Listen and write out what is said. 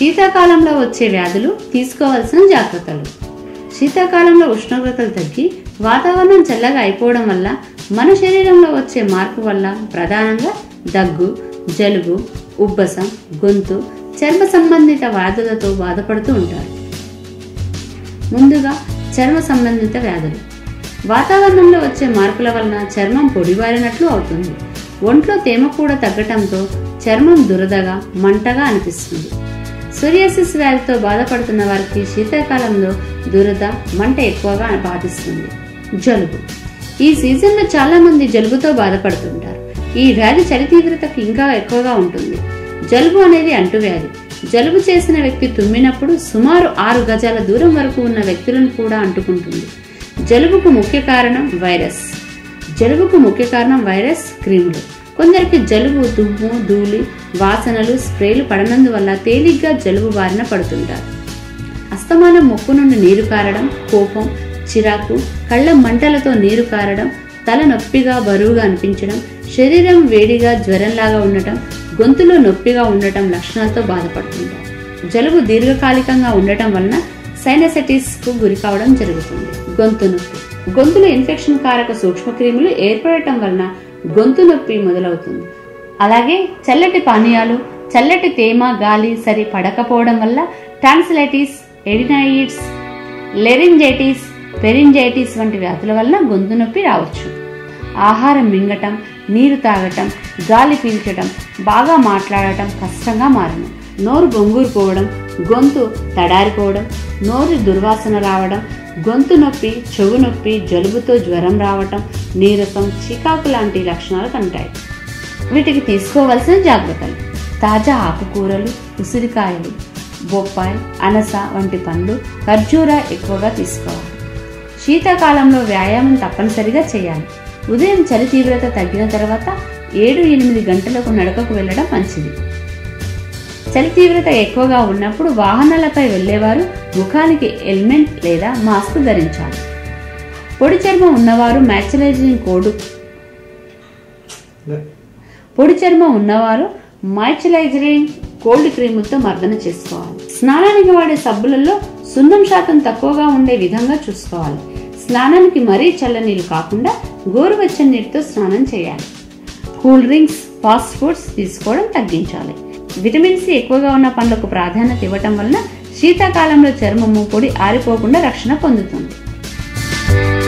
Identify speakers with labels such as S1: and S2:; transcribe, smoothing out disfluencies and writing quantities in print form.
S1: శీతాకాలంలో వచ్చే వ్యాధులు, తీసుకోవాల్సిన జాగ్రత్తలు. శీతాకాలంలో ఉష్ణోగ్రతలు తగ్గి వాతావరణం చల్లగా అయిపోవడం వల్ల మన శరీరంలో వచ్చే మార్పు వల్ల ప్రధానంగా దగ్గు, జలుబు, ఉబ్బసం, గొంతు, చర్మ సంబంధిత వ్యాధులతో బాధపడుతూ ఉంటారు. ముందుగా చర్మ సంబంధిత వ్యాధులు. వాతావరణంలో వచ్చే మార్పుల వలన చర్మం పొడిబారినట్లు అవుతుంది. ఒంట్లో తేమ కూడా తగ్గటంతో చర్మం దురదగా, మంటగా అనిపిస్తుంది. సోరియాసిస్ వ్యాధితో బాధపడుతున్న వారికి శీతాకాలంలో దురద, మంట ఎక్కువగా బాధిస్తుంది. జలుబు. ఈ సీజన్లో చాలా మంది జలుబుతో బాధపడుతుంటారు. ఈ వ్యాధి చలి తీవ్రతకు ఇంకా ఎక్కువగా ఉంటుంది. జలుబు అనేది అంటువ్యాధి. జలుబు చేసిన వ్యక్తి తుమ్మినప్పుడు సుమారు 6 గజాల దూరం వరకు ఉన్న వ్యక్తులను కూడా అంటుకుంటుంది. జలుబుకు ముఖ్య కారణం వైరస్, క్రిములు. కొందరికి జలుబు, తుమ్ము, ధూళి, వాసనలు, స్ప్రేలు పడనందువల్ల తేలిగ్గా జలుబు బారిన పడుతుంటారు. అస్తమానం ముక్కు నుండి నీరు కారడం, కోపం, చిరాకు, కళ్ళ మంటలతో నీరు కారడం, తల నొప్పిగా, బరువుగా అనిపించడం, శరీరం వేడిగా, జ్వరంలాగా ఉండటం, గొంతులో నొప్పిగా ఉండటం లక్షణాలతో బాధపడుతుంటారు. జలుబు దీర్ఘకాలికంగా ఉండటం వలన సైనసైటిస్ కు గురి కావడం జరుగుతుంది. గొంతు నొప్పి. గొంతులో ఇన్ఫెక్షన్ కారక సూక్ష్మక్రిములు ఏర్పడటం వలన గొంతు నొప్పి మొదలవుతుంది. అలాగే చల్లటి పానీయాలు, చల్లటి తేమ, గాలి సరి పడకపోవడం వల్ల టాన్సిలైటిస్, ఎడినైటిస్, లెరింజైటిస్, పెరింజైటిస్ వంటి వ్యాధుల వలన గొంతు నొప్పి రావచ్చు. ఆహారం మింగటం, నీరు తాగటం, గాలి పీల్చడం, బాగా మాట్లాడటం కష్టంగా మారడం, నోరు బొంగురుపోవడం, గొంతు తడారిపోవడం, నోరు దుర్వాసన రావడం, గొంతు నొప్పి, చెవు నొప్పి, జలుబుతో జ్వరం రావటం, నీరసం, చికాకు లాంటి లక్షణాలు కలుగుతాయి. వీటికి తీసుకోవలసిన జాగ్రత్తలు. తాజా ఆకుకూరలు, ఉసిరికాయలు, బొప్పాయి, అనస వంటి పండ్లు, ఖర్జూర ఎక్కువగా తీసుకోవాలి. శీతాకాలంలో వ్యాయామం తప్పనిసరిగా చేయాలి. ఉదయం చలి తీవ్రత తగ్గిన తర్వాత 7-8 గంటలకు నడకకు వెళ్లడం మంచిది. చలి తీవ్రత ఎక్కువగా ఉన్నప్పుడు వాహనాలపై వెళ్లేవారు ముఖానికి హెల్మెట్ లేదా మాస్క్ ధరించాలి. పొడి చర్మం ఉన్నవారు మాయిశ్చరైజింగ్ కోల్డ్ క్రీములతో మర్దన చేసుకోవాలి. స్నానానికి వాడే సబ్బులలో సున్నం శాతం తక్కువగా ఉండే విధంగా చూసుకోవాలి. స్నానానికి మరీ చల్లనీళ్ళు కాకుండా గోరువెచ్చని నీటితో స్నానం చేయాలి. కూల్ డ్రింక్స్, ఫాస్ట్ ఫుడ్స్ తీసుకోవడం తగ్గించాలి. విటమిన్ సి ఎక్కువగా ఉన్న పండ్లకు ప్రాధాన్యత ఇవ్వటం వలన శీతాకాలంలో చర్మము, పొడి ఆరిపోకుండా రక్షణ పొందుతుంది.